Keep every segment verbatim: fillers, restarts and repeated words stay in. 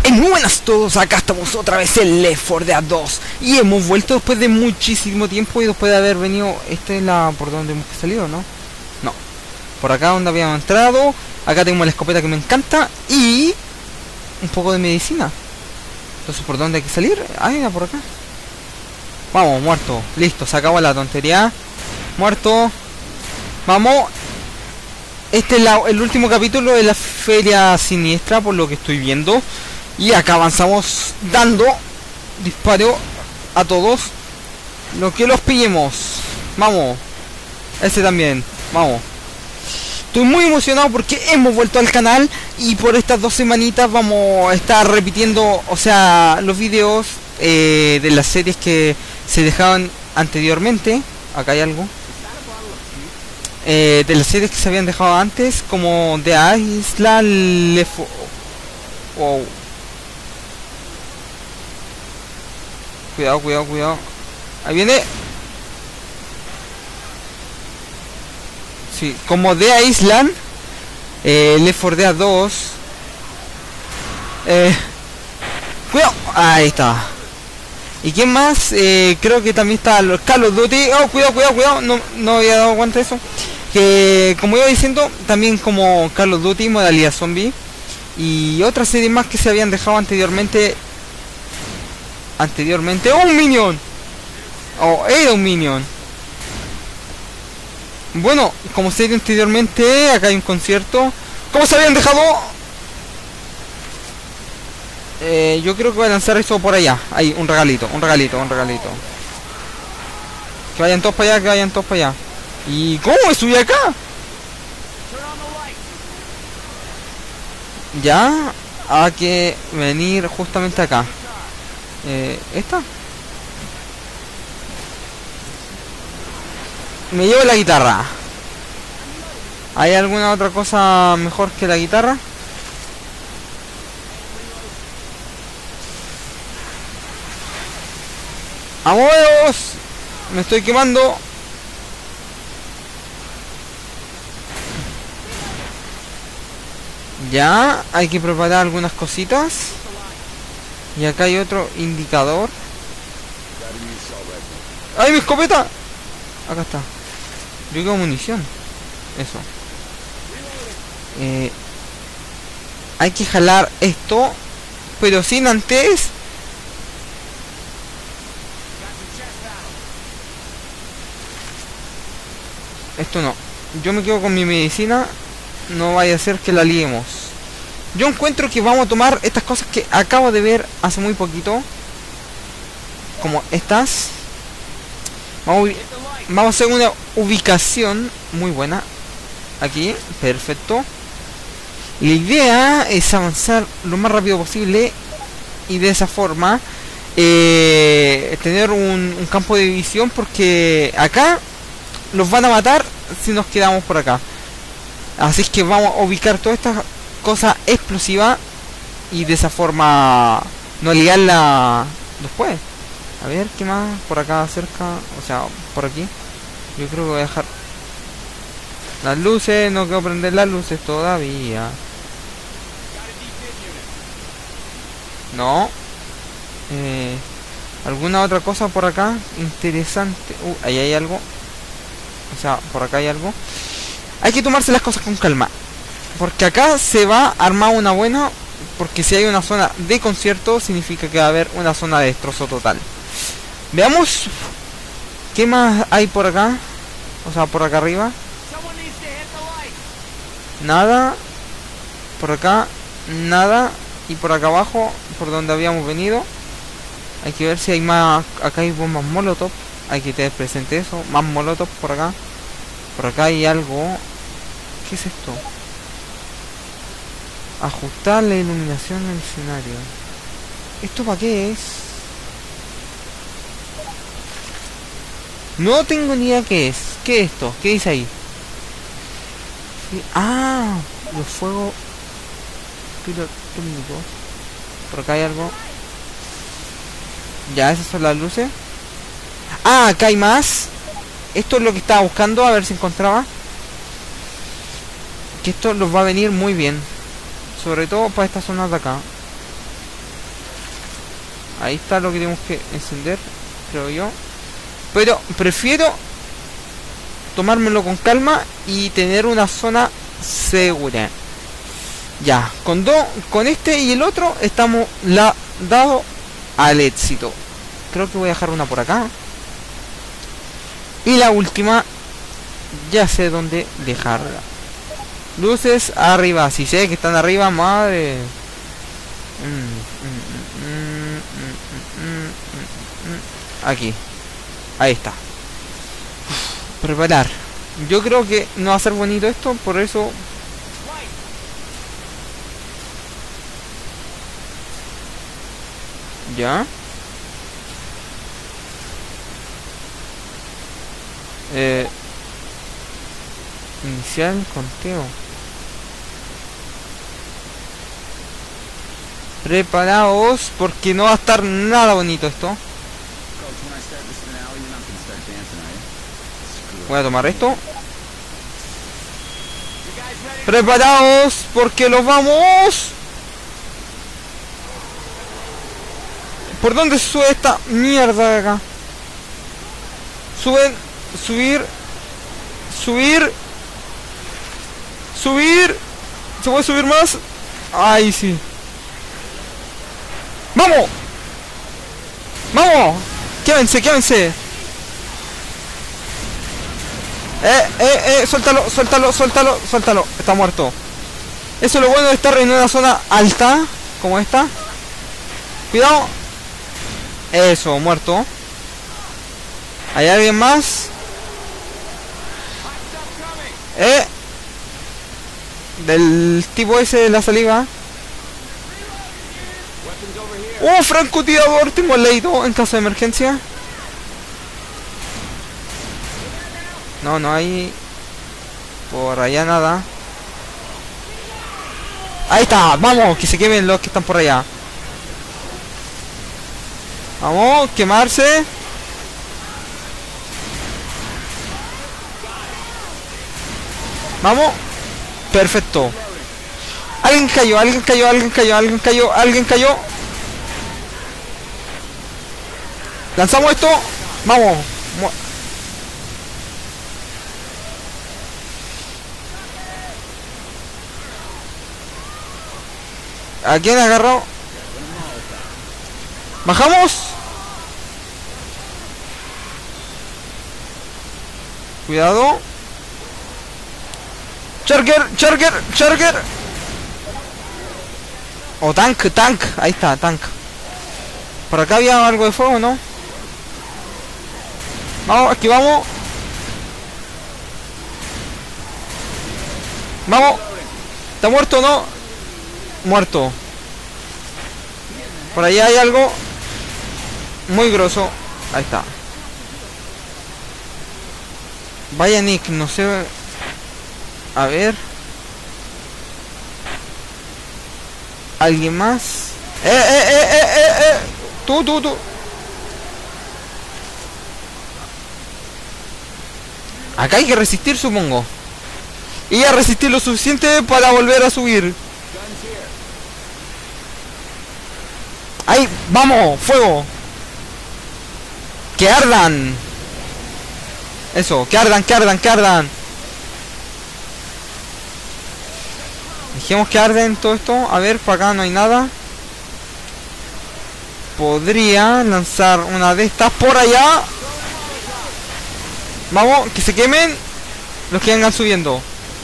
En buenas todos, acá estamos otra vez en Left four Dead dos y hemos vuelto después de muchísimo tiempo y después de haber venido. Esta es la por donde hemos salido, ¿no? No, por acá donde habíamos entrado. Acá tenemos la escopeta que me encanta y un poco de medicina. Entonces, ¿por dónde hay que salir? Ah, era por acá. Vamos, muerto, listo, se acabó la tontería. Muerto. Vamos. Este es la, el último capítulo de la Feria Siniestra, por lo que estoy viendo. Y acá avanzamos dando disparo a todos lo que los pillemos. Vamos. Ese también. Vamos. Estoy muy emocionado porque hemos vuelto al canal. Y por estas dos semanitas vamos a estar repitiendo, o sea, los videos eh, de las series que se dejaban anteriormente. Acá hay algo. Eh, de las series que se habían dejado antes, como The Isla Lefo... Wow. Cuidado, cuidado, cuidado. Ahí viene. Sí, como The Island, eh, Left four Dead dos. Eh, cuidado. Ahí está. ¿Y quién más? Eh, creo que también está los Call of Duty. Oh, cuidado, cuidado, cuidado. No, no había dado cuenta de eso. Que como iba diciendo, también como Call of Duty, modalidad zombie. Y otras series más que se habían dejado anteriormente. Anteriormente. ¡Oh, un minion! Oh, era un minion. Bueno, como serie anteriormente, acá hay un concierto. ¿Cómo se habían dejado? Eh, yo creo que voy a lanzar eso por allá. Ahí, un regalito, un regalito, un regalito. Que vayan todos para allá, que vayan todos para allá. ¿Y cómo me subí acá? Ya, hay que venir justamente acá. Eh, ¿Esta? Me llevo la guitarra. ¿Hay alguna otra cosa mejor que la guitarra? ¡Vamos! Me estoy quemando. Ya, hay que preparar algunas cositas. Y acá hay otro indicador. ¡Ay, mi escopeta! Acá está. Yo quiero munición. Eso. Eh, hay que jalar esto, pero sin antes. Esto no. Yo me quedo con mi medicina. No vaya a ser que la liemos. Yo encuentro que vamos a tomar estas cosas que acabo de ver hace muy poquito, como estas. Vamos a, vamos a hacer una ubicación muy buena. Aquí, perfecto. La idea es avanzar lo más rápido posible y de esa forma eh, tener un, un campo de visión, porque acá los van a matar si nos quedamos por acá. Así que vamos a ubicar todas estas cosas explosivas y de esa forma no liarla después. A ver, ¿qué más por acá cerca? O sea, por aquí. Yo creo que voy a dejar las luces. No quiero prender las luces todavía. No. Eh, ¿Alguna otra cosa por acá? Interesante. Uh, ahí hay algo. O sea, por acá hay algo. Hay que tomarse las cosas con calma, porque acá se va a armar una buena. Porque si hay una zona de concierto, significa que va a haber una zona de destrozo total. Veamos qué más hay por acá. O sea, por acá arriba nada. Por acá nada. Y por acá abajo, por donde habíamos venido, hay que ver si hay más. Acá hay bombas molotov. Hay que tener presente eso. Más molotov por acá. Por acá hay algo. ¿Qué es esto? Ajustar la iluminación del escenario. ¿Esto para qué es? No tengo ni idea qué es. ¿Qué es esto? ¿Qué dice ahí? ¿Qué? Ah, los fuegos pirotécnicos. Por acá hay algo. Ya, esas son las luces. Ah, acá hay más. Esto es lo que estaba buscando, a ver si encontraba. Que esto nos va a venir muy bien, sobre todo para esta zona de acá. Ahí está lo que tenemos que encender, creo yo. Pero prefiero tomármelo con calma y tener una zona segura. Ya, con dos, con este y el otro estamos la dado al éxito. Creo que voy a dejar una por acá. Y la última, ya sé dónde dejarla. Luces arriba, si sé que están arriba, madre. Aquí. Ahí está. Preparar. Yo creo que no va a ser bonito esto, por eso... Ya. Eh... Iniciar el conteo. Preparaos porque no va a estar nada bonito esto. Voy a tomar esto. Preparaos porque los vamos. ¿Por dónde se sube esta mierda de acá? Suben, subir, subir, subir. ¿Se puede subir más? Ay, sí. ¡Vamos! ¡Vamos! ¡Quédense, quédense! Eh, eh, eh, suéltalo, suéltalo, suéltalo, suéltalo. Está muerto. Eso es lo bueno de estar en una zona alta, como esta. Cuidado. Eso, muerto. ¿Hay alguien más? Eh. Del tipo ese de la saliva. ¡Oh, francotirador! Tengo el leído en caso de emergencia. No, no hay... por allá nada. Ahí está, vamos, que se quemen los que están por allá. Vamos, quemarse. Vamos. Perfecto. Alguien cayó, alguien cayó, alguien cayó, alguien cayó, alguien cayó. Lanzamos esto. Vamos. ¿A quién agarró? Bajamos. Cuidado. Charger, charger, charger. O tank, tank. Ahí está, tank. Por acá había algo de fuego, ¿no? Vamos, aquí vamos. Vamos. ¿Está muerto o no? Muerto. Por allá hay algo muy grosso. Ahí está. Vaya Nick, no sé. A ver. ¿Alguien más? ¡Eh, eh, eh, eh, eh, eh! Tú, tú, tú. Acá hay que resistir, supongo. Y a resistir lo suficiente para volver a subir. ¡Ahí! ¡Vamos! ¡Fuego! ¡Que ardan! Eso, que ardan, que ardan, que ardan. Dejemos que arden todo esto. A ver, para acá no hay nada. Podría lanzar una de estas por allá. Vamos, que se quemen los que vengan subiendo.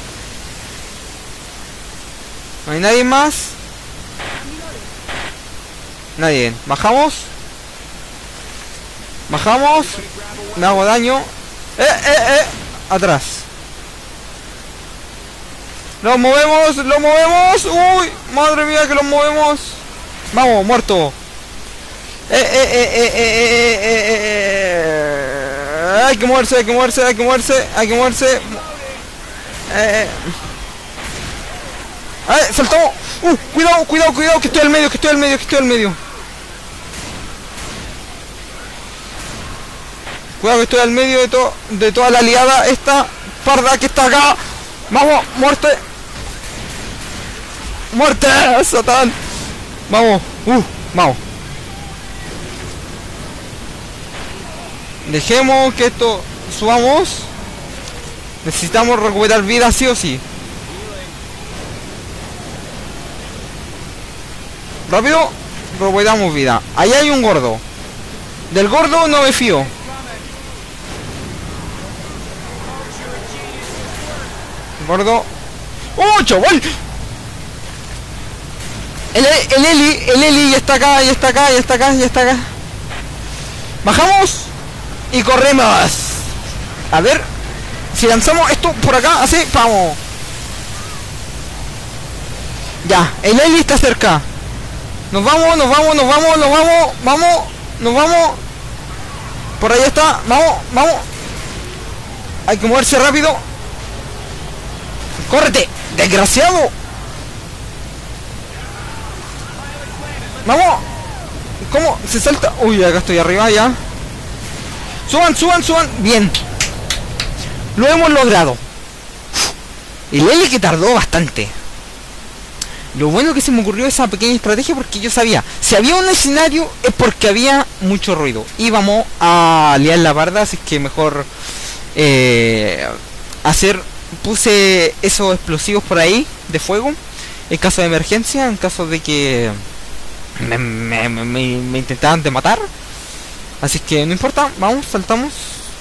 No hay nadie más. Nadie. Bajamos. Bajamos. Me hago daño. Eh, eh, eh. Atrás. Lo movemos, lo movemos. Uy, madre mía que lo movemos. Vamos, muerto. Eh, eh, eh, eh, eh, eh, eh, eh. Hay que moverse, hay que moverse, hay que moverse, hay que moverse. Eh, eh. ¡Ay, saltó! ¡Uh! Cuidado, cuidado, cuidado, que estoy al medio, que estoy al medio, que estoy al medio. Cuidado que estoy al medio de todo, de toda la liada esta parda que está acá. Vamos, muerte. Muerte, Satán. Vamos, uh, vamos. Dejemos que esto subamos. Necesitamos recuperar vida sí o sí. Rápido, recuperamos vida. Ahí hay un gordo. Del gordo no me fío. Gordo. ¡Oh, chaval! El, el Eli, el Eli ya está acá, ya está acá, ya está acá, ya está acá. Bajamos y corremos. A ver si lanzamos esto por acá, así, vamos. Ya, el Eli está cerca. Nos vamos, nos vamos, nos vamos, nos vamos, vamos, nos vamos. Por ahí está, vamos, vamos. Hay que moverse rápido. ¡Córrete! ¡Desgraciado! ¡Vamos! ¿Cómo? Se salta. Uy, acá estoy arriba ya. Suban, suban, suban. Bien. Lo hemos logrado. El L que tardó bastante. Lo bueno que se me ocurrió esa pequeña estrategia porque yo sabía, si había un escenario es porque había mucho ruido. Y vamos a liar la parda, así que mejor eh, hacer... Puse esos explosivos por ahí de fuego en caso de emergencia, en caso de que me, me, me, me intentaban de matar. Así que no importa, vamos, saltamos.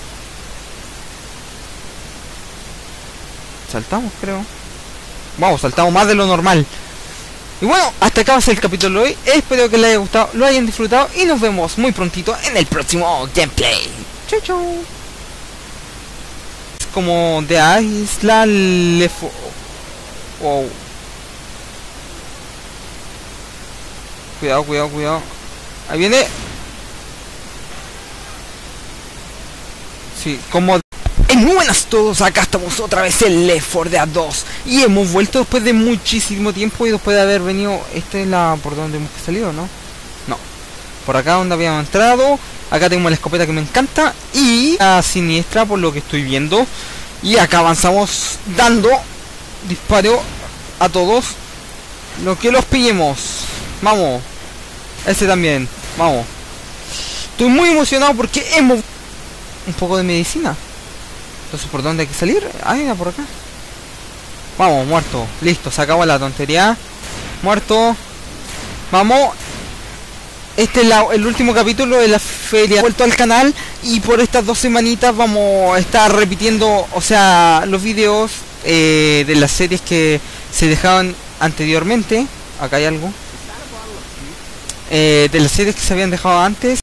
Saltamos, creo. Vamos, saltamos más de lo normal. Y bueno, hasta acá va a ser el capítulo de hoy. Espero que les haya gustado, lo hayan disfrutado y nos vemos muy prontito en el próximo gameplay. Chau, chau. Como de Isla Lefo. Wow. Cuidado, cuidado, cuidado. Ahí viene. Sí, como... Eh, muy buenas a todos, acá estamos otra vez en Left four Dead dos. Y hemos vuelto después de muchísimo tiempo y después de haber venido... Esta es la... por donde hemos salido, ¿no? No. Por acá donde habíamos entrado. Acá tenemos la escopeta que me encanta. Y la siniestra por lo que estoy viendo. Y acá avanzamos dando disparo a todos. Lo que los pillemos. Vamos. Este también. Vamos. Estoy muy emocionado porque hemos... Un poco de medicina. Entonces, ¿por dónde hay que salir? Ah, mira, por acá. Vamos, muerto. Listo, se acabó la tontería. Muerto. Vamos. Este es la, el último capítulo de la feria. He vuelto al canal y por estas dos semanitas vamos a estar repitiendo, o sea, los videos eh, de las series que se dejaban anteriormente. Acá hay algo. Eh, de las series que se habían dejado antes.